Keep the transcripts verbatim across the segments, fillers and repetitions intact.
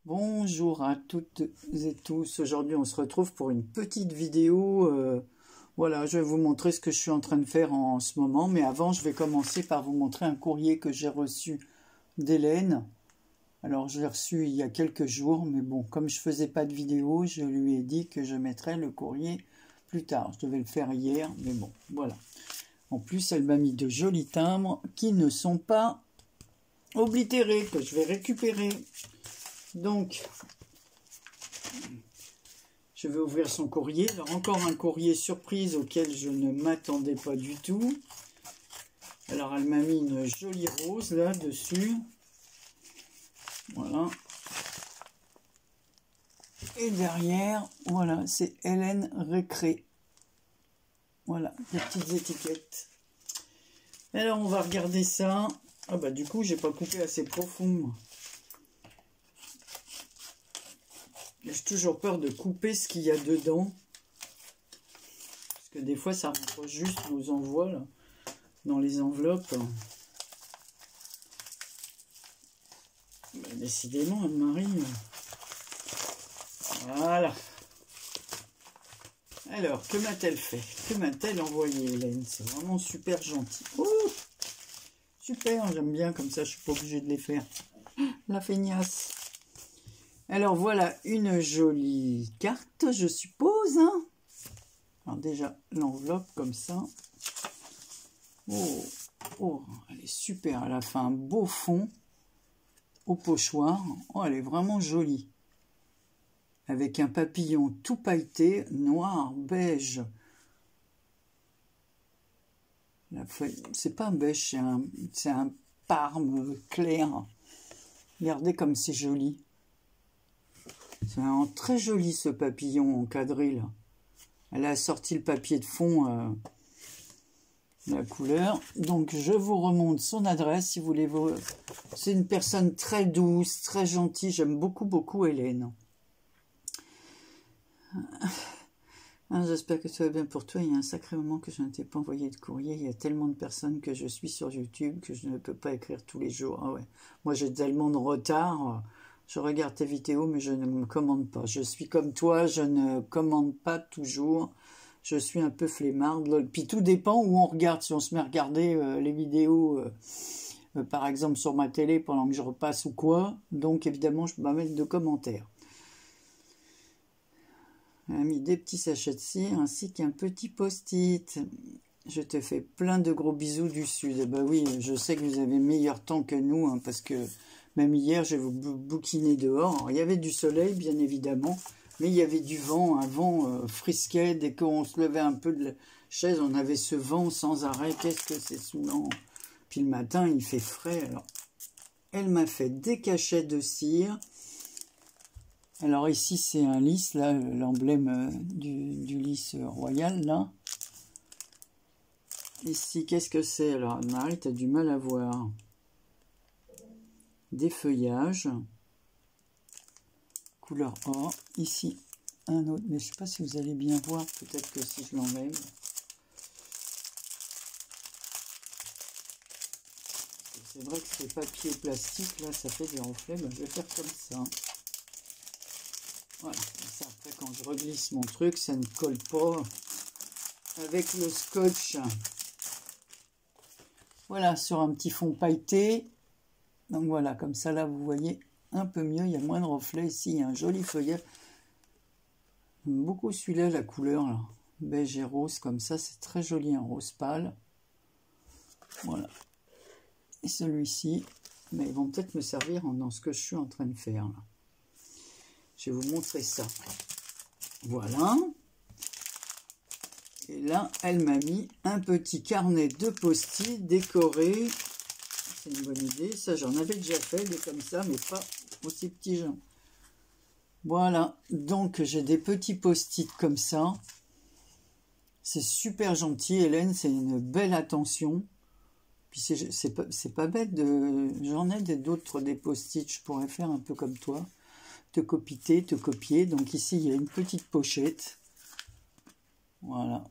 Bonjour à toutes et tous. Aujourd'hui, on se retrouve pour une petite vidéo. Euh, voilà, je vais vous montrer ce que je suis en train de faire en ce moment. Mais avant, je vais commencer par vous montrer un courrier que j'ai reçu d'Hélène. Alors, je l'ai reçu il y a quelques jours. Mais bon, comme je faisais pas de vidéo, je lui ai dit que je mettrais le courrier plus tard. Je devais le faire hier, mais bon, voilà. En plus, elle m'a mis de jolis timbres qui ne sont pas oblitérés, que je vais récupérer. Donc, je vais ouvrir son courrier. Alors, encore un courrier surprise auquel je ne m'attendais pas du tout. Alors, elle m'a mis une jolie rose là dessus. Voilà. Et derrière, voilà, c'est Hélène Récré. Voilà, des petites étiquettes. Alors, on va regarder ça. Ah bah, du coup, j'ai pas coupé assez profond. J'ai toujours peur de couper ce qu'il y a dedans. Parce que des fois, ça rentre juste nos envois, là, dans les enveloppes. Bah, décidément, Anne-Marie. Voilà. Alors, que m'a-t-elle fait? Que m'a-t-elle envoyé, Hélène? C'est vraiment super gentil. Oh, super, j'aime bien, comme ça, je suis pas obligée de les faire. La feignasse. Alors voilà une jolie carte, je suppose. Hein. Alors déjà l'enveloppe comme ça. Oh, oh, elle est super. Elle a fait un beau fond au pochoir. Oh, elle est vraiment jolie. Avec un papillon tout pailleté, noir, beige. C'est pas un beige, c'est un, c'est un parme clair. Regardez comme c'est joli. C'est vraiment très joli ce papillon encadré là. Elle a sorti le papier de fond, euh, la couleur. Donc je vous remonte son adresse si vous voulez. Vous... C'est une personne très douce, très gentille. J'aime beaucoup beaucoup Hélène. Ah, j'espère que tout va bien pour toi. Il y a un sacré moment que je ne t'ai pas envoyé de courrier. Il y a tellement de personnes que je suis sur YouTube que je ne peux pas écrire tous les jours. Ah ouais. Moi j'ai tellement de retard. Je regarde tes vidéos, mais je ne me commande pas. Je suis comme toi, je ne commande pas toujours. Je suis un peu flemmarde. Puis tout dépend où on regarde. Si on se met à regarder euh, les vidéos, euh, euh, par exemple sur ma télé, pendant que je repasse ou quoi. Donc évidemment, je peux pas mettre de commentaires. Elle a mis des petits sachets de cire, ainsi qu'un petit post-it. Je te fais plein de gros bisous du Sud. Bah oui, je sais que vous avez meilleur temps que nous, hein, parce que... Même hier, j'ai vous bouquiné dehors. Alors, il y avait du soleil, bien évidemment, mais il y avait du vent, un vent euh, frisquet. Dès qu'on se levait un peu de la chaise, on avait ce vent sans arrêt. Qu'est-ce que c'est saoulant. Puis le matin, il fait frais. Alors, elle m'a fait des cachets de cire. Alors ici, c'est un lys, là, l'emblème du, du lys royal, là. Ici, qu'est-ce que c'est? Alors, Marie, tu as du mal à voir. Des feuillages couleur or. Ici un autre, mais je ne sais pas si vous allez bien voir, peut-être que si je l'enlève. C'est vrai que ces papiers plastiques là, ça fait des reflets. Ben, je vais faire comme ça. Voilà, ça, après quand je reglisse mon truc, ça ne colle pas avec le scotch. Voilà, sur un petit fond pailleté. Donc voilà, comme ça là, vous voyez un peu mieux, il y a moins de reflets ici, il y a un joli feuillet. J'aime beaucoup celui-là, la couleur, là. Beige et rose, comme ça, c'est très joli, un rose pâle. Voilà. Et celui-ci, mais ils vont peut-être me servir dans ce que je suis en train de faire, là. Je vais vous montrer ça. Voilà. Et là, elle m'a mis un petit carnet de post-it décoré. C'est une bonne idée. Ça, j'en avais déjà fait, des comme ça, mais pas aussi petits gens. Voilà. Donc, j'ai des petits post-it comme ça. C'est super gentil, Hélène. C'est une belle attention. Puis, c'est pas, c'est pas bête de... J'en ai d'autres, des post-it. Je pourrais faire un peu comme toi. Te copier, te copier. Donc, ici, il y a une petite pochette. Voilà.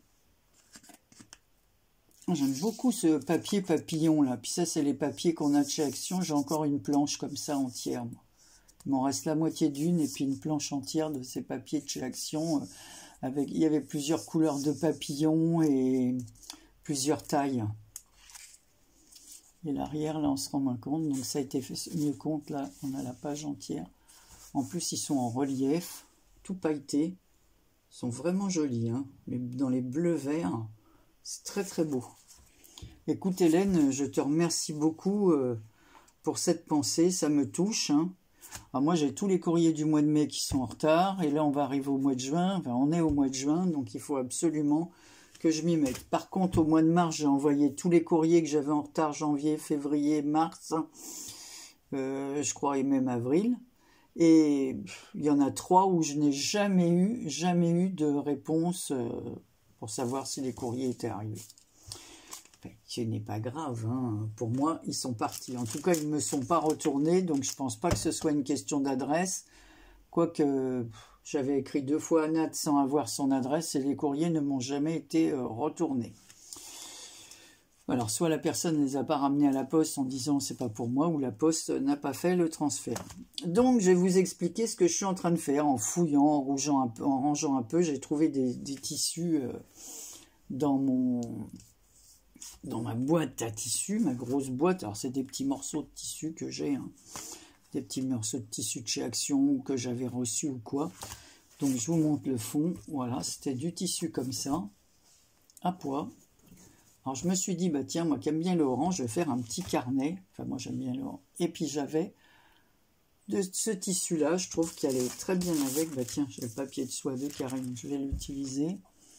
J'aime beaucoup ce papier papillon là. Puis ça, c'est les papiers qu'on a de chez Action. J'ai encore une planche comme ça entière. Moi. Il m'en reste la moitié d'une et puis une planche entière de ces papiers de chez Action. Avec, il y avait plusieurs couleurs de papillons et plusieurs tailles. Et l'arrière, là, on se rend moins compte. Donc ça a été fait mieux compte. Là, on a la page entière. En plus, ils sont en relief, tout pailletés. Ils sont vraiment jolis, hein. Mais dans les bleus verts, c'est très très beau. Écoute Hélène, je te remercie beaucoup euh, pour cette pensée. Ça me touche, hein. Alors moi, j'ai tous les courriers du mois de mai qui sont en retard. Et là, on va arriver au mois de juin. Enfin, on est au mois de juin, donc il faut absolument que je m'y mette. Par contre, au mois de mars, j'ai envoyé tous les courriers que j'avais en retard, janvier, février, mars, euh, je crois, et même avril. Et il y en a trois où je n'ai jamais eu, jamais eu de réponse euh, pour savoir si les courriers étaient arrivés. Enfin, ce n'est pas grave, hein. Pour moi, ils sont partis. En tout cas, ils ne me sont pas retournés, donc je ne pense pas que ce soit une question d'adresse. Quoique, j'avais écrit deux fois à Nat sans avoir son adresse et les courriers ne m'ont jamais été euh, retournés. Alors, soit la personne ne les a pas ramenés à la poste en disant c'est pas pour moi, ou la poste n'a pas fait le transfert. Donc, je vais vous expliquer ce que je suis en train de faire en fouillant, en, rougeant un peu, en rangeant un peu. J'ai trouvé des, des tissus euh, dans mon... dans ma boîte à tissu, ma grosse boîte. Alors, c'est des petits morceaux de tissu que j'ai, hein. Des petits morceaux de tissu de chez Action ou que j'avais reçu ou quoi. Donc, je vous montre le fond. Voilà, c'était du tissu comme ça, à poids. Alors, je me suis dit, bah tiens, moi qui aime bien le orange, je vais faire un petit carnet. Enfin, moi, j'aime bien le orange. Et puis, j'avais de ce tissu-là, je trouve qu'il allait très bien avec. Bah tiens, j'ai le papier de soie de Karine, je vais l'utiliser.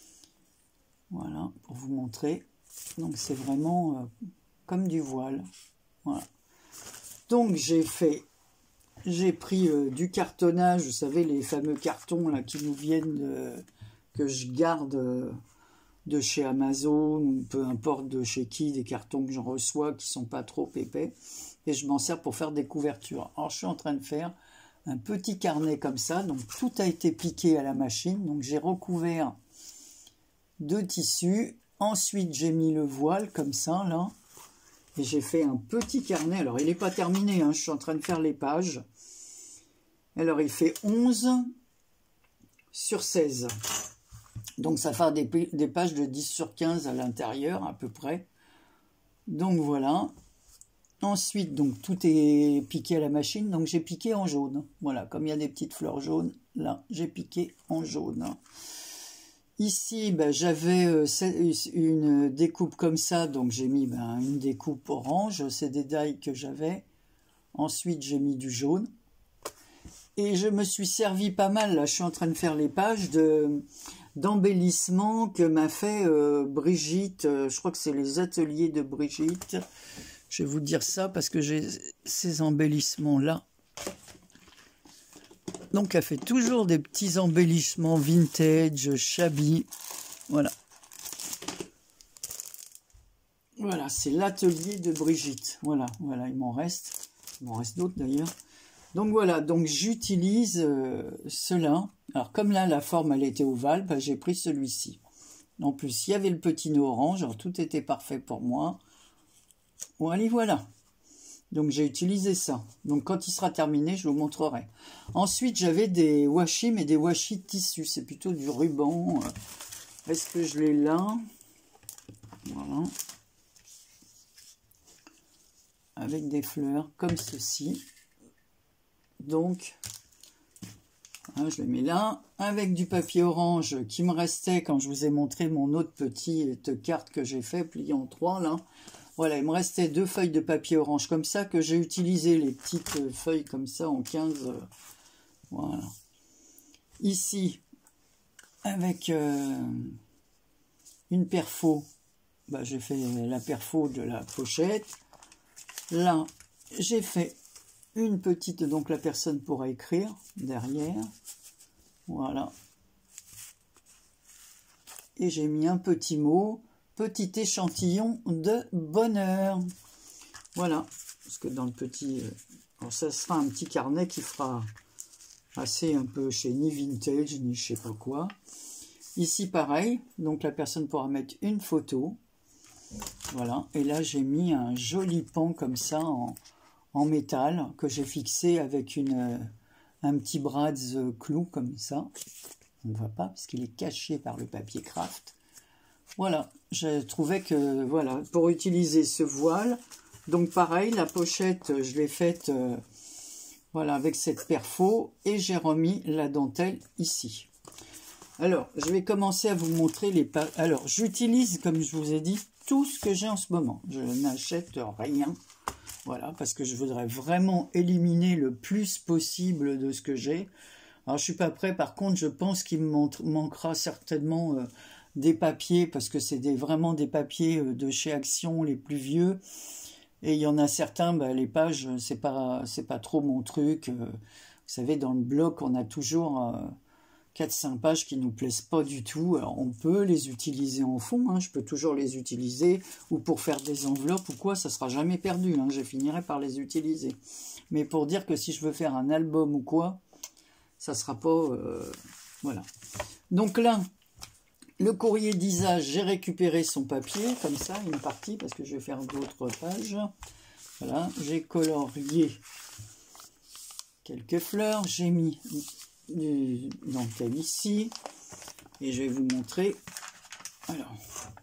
Voilà, pour vous montrer. Donc, c'est vraiment euh, comme du voile. Voilà. Donc, j'ai fait... J'ai pris euh, du cartonnage, vous savez, les fameux cartons là qui nous viennent, de, que je garde... Euh, de chez Amazon ou peu importe de chez qui, des cartons que j'en reçois qui sont pas trop épais, et je m'en sers pour faire des couvertures. Alors je suis en train de faire un petit carnet comme ça, donc tout a été piqué à la machine, donc j'ai recouvert de tissu, ensuite j'ai mis le voile comme ça là, et j'ai fait un petit carnet. Alors il n'est pas terminé, hein, je suis en train de faire les pages. Alors il fait onze sur seize. Donc, ça fait des, des pages de dix sur quinze à l'intérieur, à peu près. Donc, voilà. Ensuite, donc tout est piqué à la machine. Donc, j'ai piqué en jaune. Voilà, comme il y a des petites fleurs jaunes, là, j'ai piqué en jaune. Ici, ben, j'avais euh, une découpe comme ça. Donc, j'ai mis ben, une découpe orange. C'est des die que j'avais. Ensuite, j'ai mis du jaune. Et je me suis servi pas mal. Là, je suis en train de faire les pages de... d'embellissement que m'a fait euh, Brigitte, euh, je crois que c'est les ateliers de Brigitte, je vais vous dire ça parce que j'ai ces embellissements là, donc elle fait toujours des petits embellissements vintage, shabby, voilà, voilà, c'est l'atelier de Brigitte, voilà, voilà, il m'en reste, il m'en reste d'autres d'ailleurs. Donc voilà, donc j'utilise euh, cela. Alors comme là, la forme, elle était ovale, bah, j'ai pris celui-ci. En plus, il y avait le petit nœud orange, alors tout était parfait pour moi. Bon, allez, voilà. Donc j'ai utilisé ça. Donc quand il sera terminé, je vous montrerai. Ensuite, j'avais des washi, mais des washi de tissu. C'est plutôt du ruban. Est-ce que je l'ai là? Voilà. Avec des fleurs, comme ceci. Donc, hein, je le mets là, avec du papier orange qui me restait quand je vous ai montré mon autre petite carte que j'ai fait, pliée en trois, là. Voilà, il me restait deux feuilles de papier orange comme ça, que j'ai utilisé les petites feuilles comme ça en quinze. Euh, voilà. Ici, avec euh, une perfo, bah, j'ai fait la perfo de la pochette. Là, j'ai fait une petite, donc la personne pourra écrire derrière, voilà, et j'ai mis un petit mot, petit échantillon de bonheur, voilà, parce que dans le petit, alors ça sera un petit carnet qui fera assez un peu chez ni vintage, ni je sais pas quoi. Ici pareil, donc la personne pourra mettre une photo, voilà, et là j'ai mis un joli pan comme ça en en métal que j'ai fixé avec une, euh, un petit brads clou comme ça. On ne voit pas parce qu'il est caché par le papier craft. Voilà, je trouvais que, voilà, pour utiliser ce voile, donc pareil, la pochette, je l'ai faite, euh, voilà, avec cette perfo, et j'ai remis la dentelle ici. Alors, je vais commencer à vous montrer les... Alors, j'utilise, comme je vous ai dit, tout ce que j'ai en ce moment. Je n'achète rien, voilà, parce que je voudrais vraiment éliminer le plus possible de ce que j'ai. Alors, je suis pas prêt, par contre, je pense qu'il me manquera certainement... Euh, des papiers, parce que c'est des, vraiment des papiers de chez Action, les plus vieux, et il y en a certains, bah, les pages, c'est pas, c'est pas trop mon truc. Vous savez, dans le bloc, on a toujours euh, quatre cinq pages qui nous plaisent pas du tout. Alors, on peut les utiliser en fond, hein, je peux toujours les utiliser, ou pour faire des enveloppes ou quoi, ça sera jamais perdu, hein, je finirai par les utiliser. Mais pour dire que si je veux faire un album ou quoi, ça sera pas... Euh, voilà. Donc là, le courrier d'Isa, j'ai récupéré son papier, comme ça, une partie, parce que je vais faire d'autres pages. Voilà, j'ai colorié quelques fleurs, j'ai mis du dentelle ici, et je vais vous montrer. Alors,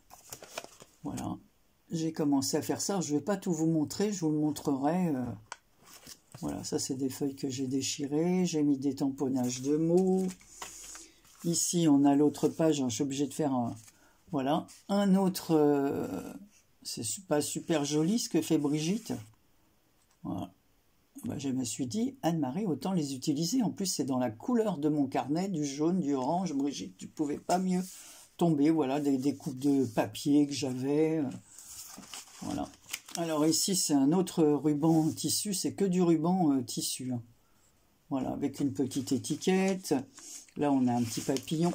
voilà, j'ai commencé à faire ça. Je ne vais pas tout vous montrer, je vous le montrerai. Euh, voilà, ça c'est des feuilles que j'ai déchirées, j'ai mis des tamponnages de mots. Ici, on a l'autre page, je suis obligé de faire un, voilà, un autre, euh, c'est pas super joli ce que fait Brigitte. Voilà. Ben, je me suis dit, Anne-Marie, autant les utiliser. En plus, c'est dans la couleur de mon carnet, du jaune, du orange. Brigitte, tu pouvais pas mieux tomber. Voilà, des, des coupes de papier que j'avais. Voilà. Alors ici, c'est un autre ruban en tissu. C'est que du ruban euh, tissu. Hein. Voilà, avec une petite étiquette. Là, on a un petit papillon.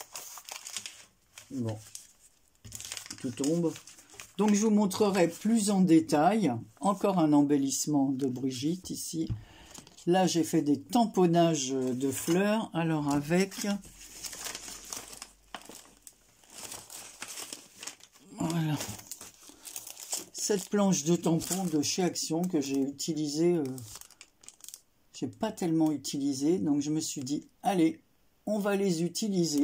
Bon, tout tombe. Donc, je vous montrerai plus en détail. Encore un embellissement de Brigitte ici. Là, j'ai fait des tamponnages de fleurs. Alors, avec... Voilà. Cette planche de tampons de chez Action que j'ai utilisée... Euh, j'ai pas tellement utilisé. Donc, je me suis dit, allez... On va les utiliser.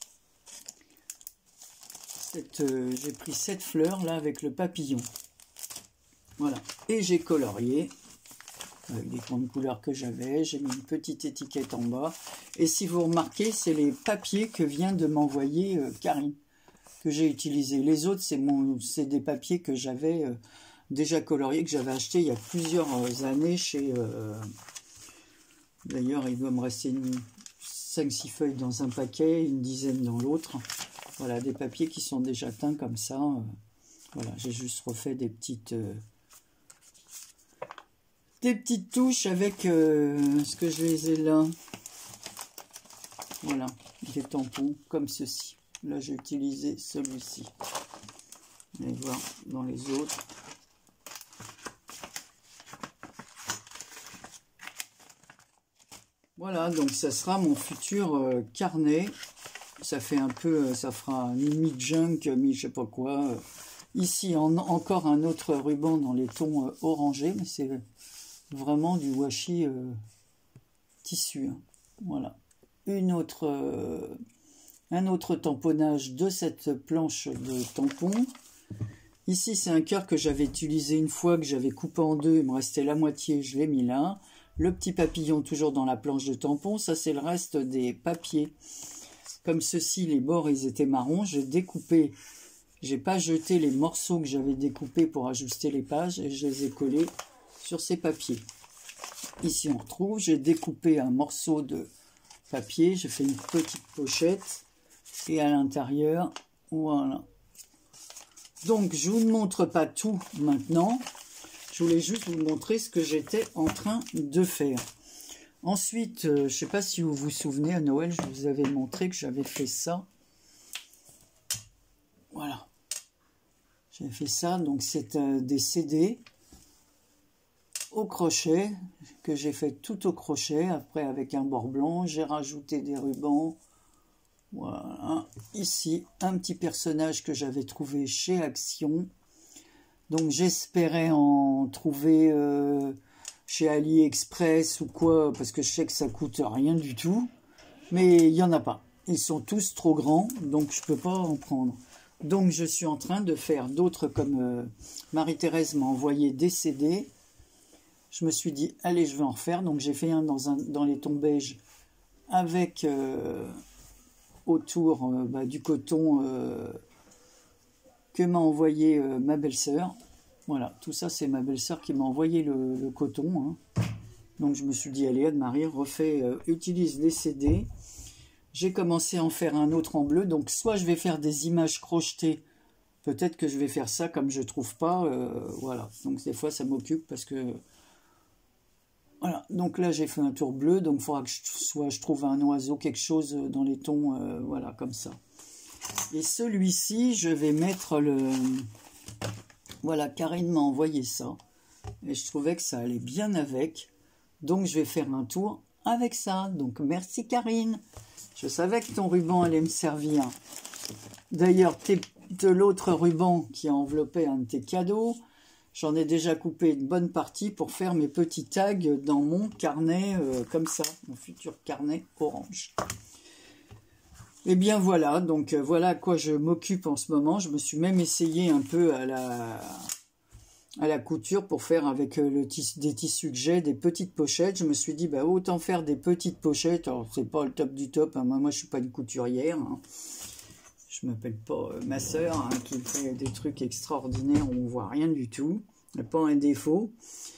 Euh, j'ai pris cette fleur là avec le papillon. Voilà. Et j'ai colorié avec des grandes couleurs que j'avais. J'ai mis une petite étiquette en bas. Et si vous remarquez, c'est les papiers que vient de m'envoyer euh, Karine, que j'ai utilisé. Les autres, c'est mon, c'est des papiers que j'avais euh, déjà coloriés, que j'avais acheté il y a plusieurs années chez... Euh, D'ailleurs, il doit me rester une... cinq six feuilles dans un paquet, une dizaine dans l'autre. Voilà, des papiers qui sont déjà teints comme ça. Voilà, j'ai juste refait des petites euh, des petites touches avec euh, ce que je les ai là. Voilà, des tampons comme ceci. Là, j'ai utilisé celui-ci. Vous allez voir dans les autres. Voilà, donc ça sera mon futur euh, carnet. Ça fait un peu, euh, ça fera mi-junk, mi-je sais pas quoi. Ici, en, encore un autre ruban dans les tons euh, orangés, mais c'est vraiment du washi euh, tissu. Hein. Voilà. Une autre, euh, un autre tamponnage de cette planche de tampons. Ici, c'est un cœur que j'avais utilisé une fois, que j'avais coupé en deux. Il me restait la moitié, je l'ai mis là. Le petit papillon toujours dans la planche de tampon, ça c'est le reste des papiers. Comme ceci, les bords ils étaient marrons, j'ai découpé, j'ai pas jeté les morceaux que j'avais découpés pour ajuster les pages et je les ai collés sur ces papiers. Ici on retrouve, j'ai découpé un morceau de papier, j'ai fait une petite pochette et à l'intérieur, voilà. Donc je vous ne montre pas tout maintenant. Je voulais juste vous montrer ce que j'étais en train de faire. Ensuite, euh, je ne sais pas si vous vous souvenez, à Noël, je vous avais montré que j'avais fait ça. Voilà. J'ai fait ça, donc c'est euh, des C D au crochet, que j'ai fait tout au crochet, après avec un bord blanc. J'ai rajouté des rubans. Voilà. Ici, un petit personnage que j'avais trouvé chez Action. Donc j'espérais en trouver euh, chez AliExpress ou quoi, parce que je sais que ça coûte rien du tout. Mais il n'y en a pas. Ils sont tous trop grands, donc je ne peux pas en prendre. Donc je suis en train de faire d'autres comme euh, Marie-Thérèse m'a envoyé des C D. Je me suis dit, allez, je vais en refaire. Donc j'ai fait un dans, un, dans les tons beige avec euh, autour euh, bah, du coton euh, que m'a envoyé euh, ma belle-sœur. Voilà, tout ça c'est ma belle-sœur qui m'a envoyé le, le coton. Hein. Donc je me suis dit, allez, Anne-Marie, refais, euh, utilise les C D. J'ai commencé à en faire un autre en bleu. Donc soit je vais faire des images crochetées. Peut-être que je vais faire ça comme je trouve pas. Euh, voilà, donc des fois ça m'occupe parce que... Voilà, donc là j'ai fait un tour bleu. Donc il faudra que je, soit je trouve un oiseau, quelque chose dans les tons, euh, voilà, comme ça. Et celui-ci, je vais mettre le... Voilà, Karine m'a envoyé ça. Et je trouvais que ça allait bien avec. Donc je vais faire un tour avec ça. Donc merci Karine. Je savais que ton ruban allait me servir. D'ailleurs, de l'autre ruban qui enveloppait un de tes cadeaux, j'en ai déjà coupé une bonne partie pour faire mes petits tags dans mon carnet, euh, comme ça, mon futur carnet orange. Et bien voilà, donc euh, voilà à quoi je m'occupe en ce moment. Je me suis même essayé un peu à la... à la couture pour faire avec le tis, des tissus que j'ai, des petites pochettes. Je me suis dit, bah, autant faire des petites pochettes. Alors, c'est pas le top du top. Hein. Moi, moi, je suis pas une couturière. Hein. Je m'appelle pas euh, ma sœur, hein, qui fait des trucs extraordinaires où on voit rien du tout. Il n'y a pas un défaut.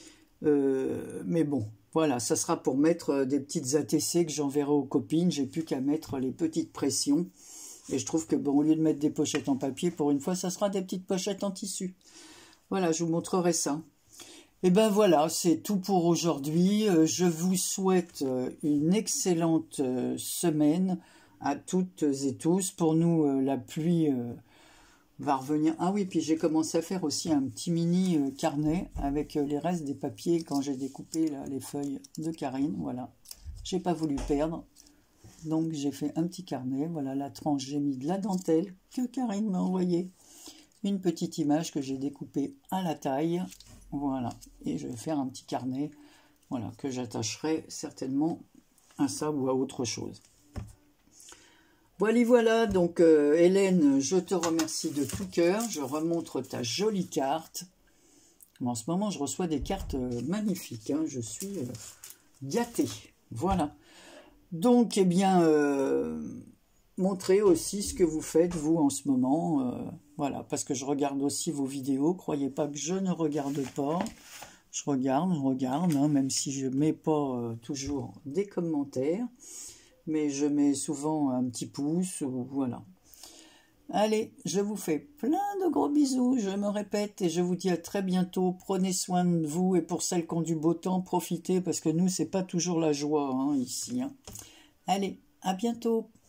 Euh, mais bon, voilà, ça sera pour mettre des petites A T C que j'enverrai aux copines. J'ai plus qu'à mettre les petites pressions. Et je trouve que, bon, au lieu de mettre des pochettes en papier, pour une fois, ça sera des petites pochettes en tissu. Voilà, je vous montrerai ça. Et ben voilà, c'est tout pour aujourd'hui. Je vous souhaite une excellente semaine à toutes et tous. Pour nous, la pluie va revenir. Ah oui, puis j'ai commencé à faire aussi un petit mini carnet avec les restes des papiers quand j'ai découpé là, les feuilles de Karine. Voilà, j'ai pas voulu perdre. Donc j'ai fait un petit carnet. Voilà la tranche, j'ai mis de la dentelle que Karine m'a envoyée. Une petite image que j'ai découpée à la taille, voilà, et je vais faire un petit carnet, voilà, que j'attacherai certainement à ça ou à autre chose. Voilà, voilà, donc euh, Hélène, je te remercie de tout cœur, je remontre ta jolie carte. En ce moment, je reçois des cartes magnifiques, hein, je suis euh, gâtée, voilà. Donc, eh bien... Euh, montrez aussi ce que vous faites, vous, en ce moment. Euh, voilà, parce que je regarde aussi vos vidéos. Croyez pas que je ne regarde pas. Je regarde, je regarde, hein, même si je ne mets pas euh, toujours des commentaires. Mais je mets souvent un petit pouce, ou voilà. Allez, je vous fais plein de gros bisous, je me répète, et je vous dis à très bientôt. Prenez soin de vous, et pour celles qui ont du beau temps, profitez, parce que nous, c'est pas toujours la joie, hein, ici. Hein. Allez, à bientôt.